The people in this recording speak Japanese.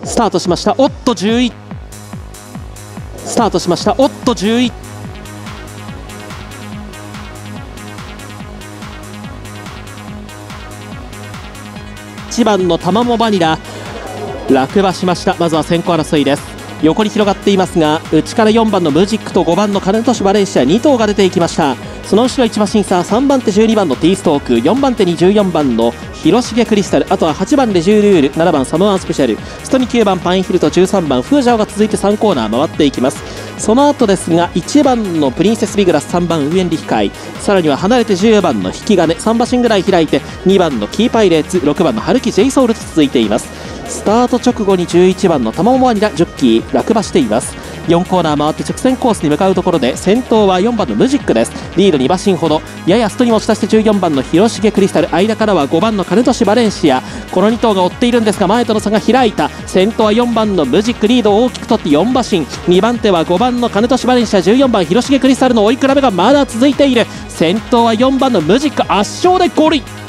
スタートしました。おっと11、スタートしました。おっと11、1番のタマモバニラ落馬しました。まずは先行争いです。横に広がっていますが、内から4番のムジックと5番のカネトシバレンシア2頭が出ていきました。その後ろ1馬審査、3番手12番のティーストーク、4番手に14番の広重クリスタル、あとは8番レジュールール、7番サモアンスペシャル、ストに9番パインヒルと13番フージャオが続いて3コーナー回っていきます。その後ですが、1番のプリンセスビグラス、3番ウエンリヒカイ、さらには離れて10番の引き金、3馬身ぐらい開いて2番のキーパイレーツ、6番のハルキジェイソウルと続いています。スタート直後に11番のタマモワニラジョッキー落馬しています。4コーナー回って直線コースに向かうところで、先頭は4番のムジックです。リード2馬身ほど、ややストに持ち出して14番の広重クリスタル、間からは5番のカネトシバレンシア、この2頭が追っているんですが、前との差が開いた。先頭は4番のムジック、リードを大きく取って4馬身、2番手は5番のカネトシバレンシア、14番広重クリスタルの追い比べがまだ続いている。先頭は4番のムジック、圧勝でゴールイン。